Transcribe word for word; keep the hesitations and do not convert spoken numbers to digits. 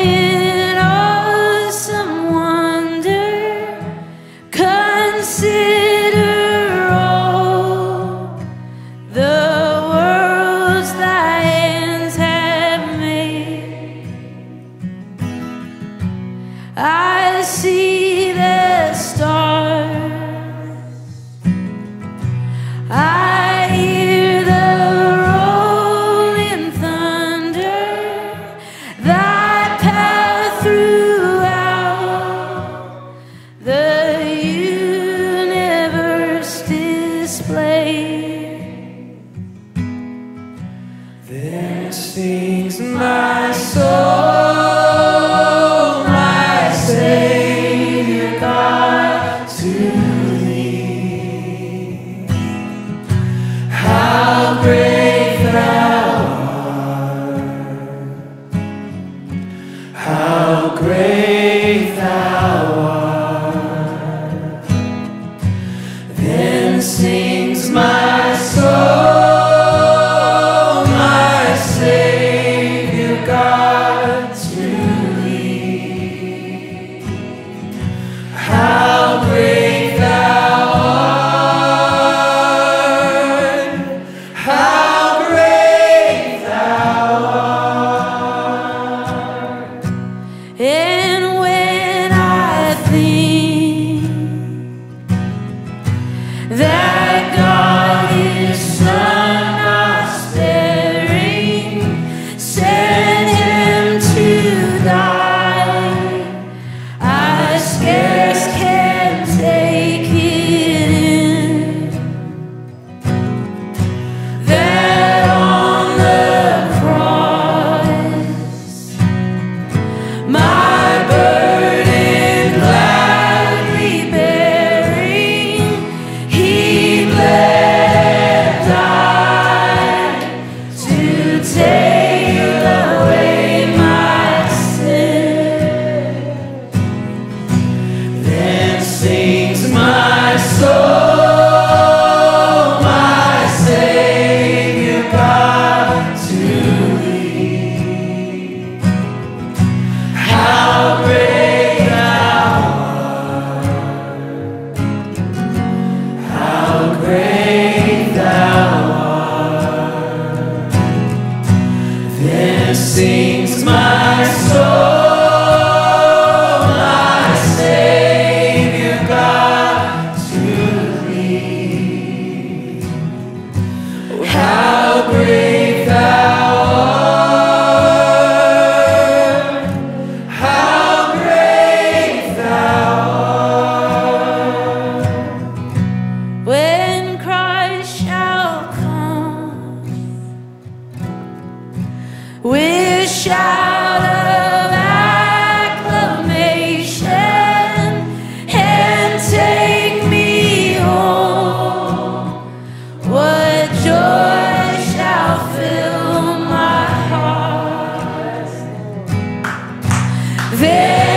in awesome wonder, consider all the worlds thy hands have made. I see the stars, I hear the rolling thunder, thy path throughout the universe displayed. Then sings my soul, my Savior God, to thee. How great thou art, how great thou art. Then sings my soul, my Savior God, to thee. How great thou art, how great thou art. And when I think that God His Son not sparing sent Him to die, I scarce can take it in that on the cross my burden gladly bearing, He bled and died to take away my sin. Then sings my soul, my Savior God, to thee. How great thou art, how great thou art. Then sings my soul, my Savior God, to thee. How great thou art, how great thou art. When Christ shall come with shout of acclamation and take me home, what joy shall fill my heart. Then